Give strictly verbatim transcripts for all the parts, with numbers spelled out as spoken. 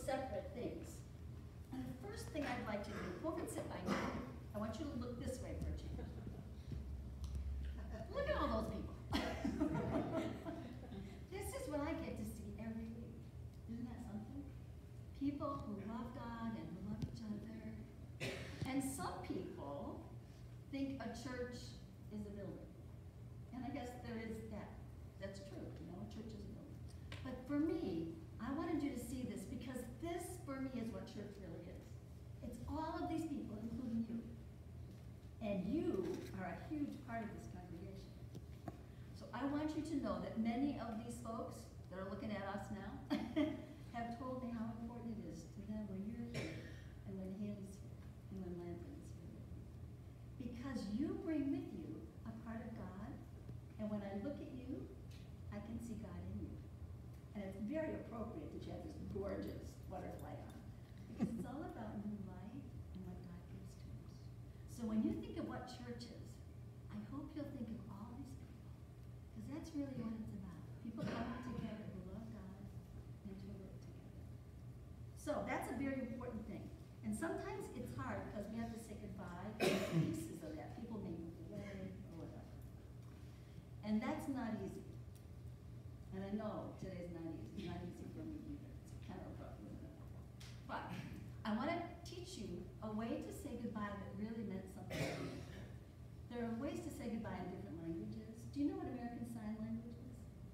separate things. And the first thing I'd like to do, go and sit by me. I want you to look this way for a change. Look at all those people. This is what I get to see every week. Isn't that something? People who love God and who love each other. And some people think a church is a building. And I guess there is that. That's true, you know, a church is a building. But for me, I wanted you to see this because this, for me, is what church really is. It's all of these people, including you. And you are a huge part of this congregation. So I want you to know that many of these folks that are looking at us now have told me how important it is to them when you're here and when Haley's here and when Landon is here. Because you bring with you a part of God, and when I look at you, I can see God in you. And it's very appropriate that you have this gorgeous butterfly on, because it's all about new life and what God gives to us. So when you think of what church is, I hope you'll think of all these people, because that's really what it's about. People coming together who love God and to work together. So that's a very important thing. And sometimes it's hard because we have to say goodbye to pieces of that. People may move away or whatever. And that's not easy. And I know today's not easy. It's not easy for me either. It's kind of rough, isn't it? But I want to teach you a way to say goodbye that really meant something to you. There are ways to say goodbye in different languages. Do you know what American Sign Language is?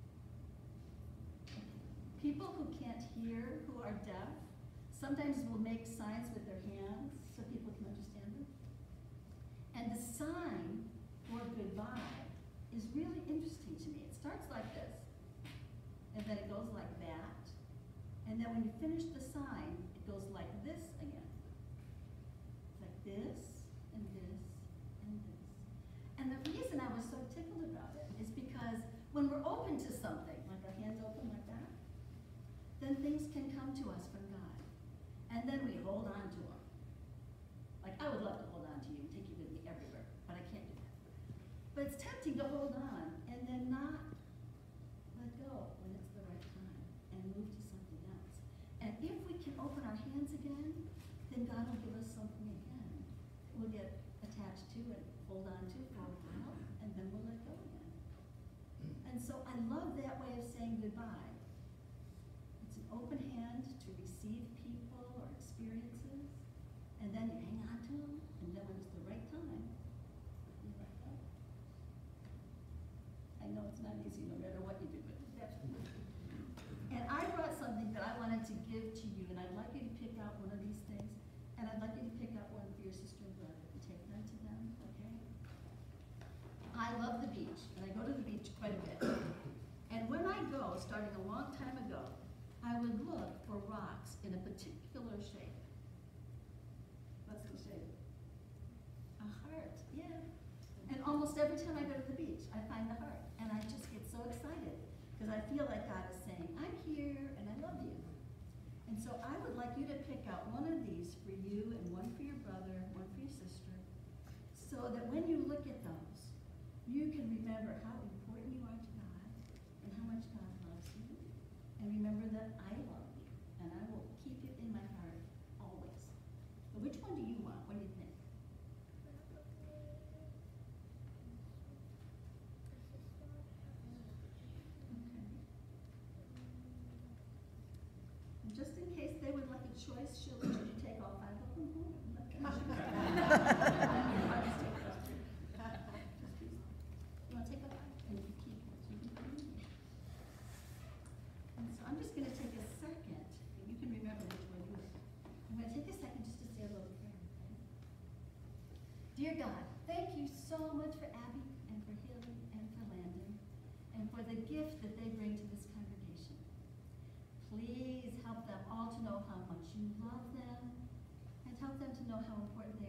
People who can't hear, who are deaf, sometimes will make signs with their hands so people can understand them. And the sign for goodbye is really interesting to me. It starts like this, and then it goes like that, and then when you finish the sign, it goes like this again. It's like this, and this, and this. And the reason I was so tickled about it is because when we're open to something, like our hands open like that, then things can come to us from God. And then we hold on to them. Like, I would love to hold on to you and take you with me everywhere, but I can't do that. But it's tempting to hold on and then not let go when it's the right time and move to something else. And if we can open our hands again, then God will give us something again. We'll get attached to and hold on to for a while, and then we'll let go again. And so I love that way of saying goodbye. It's an open hand to receive people or experiences, and then you hang on to them, and then when it's the right time, you let go. I know it's not easy no matter what you do, but that's what you do. And I brought something that I wanted to give to you, and I'd like you to pick out one of these things, and I'd like you to pick out one for your sister and brother and take them to them, okay? I love the beach, and I go to the beach quite a bit. And when I go, starting a long time ago, I would look for rocks in a particular shape. What's the shape? A heart, yeah. And almost every time I go to the beach, I find the heart. And I just get so excited because I feel like God is saying, I'm here and I love you. And so I would like you to pick out one of these for you and one for your brother, one for your sister, so that when you look at those, you can remember how important you are to God and how much God loves you. And remember that I love you, and I will keep you in my heart always. So which one do you want? What do you think? Okay. And just in case they would like a choice, she'll let you take all five of them home. You want to take a five? And you keep what you can. And so I'm just going to take a second, and you can remember which one you want. I'm going to take a second just to say a little prayer, okay? Dear God, thank you so much for Abby and for Haley and for Landon and for the gift that they bring to this congregation. Please help them all to know how much you love them and help them to know how important they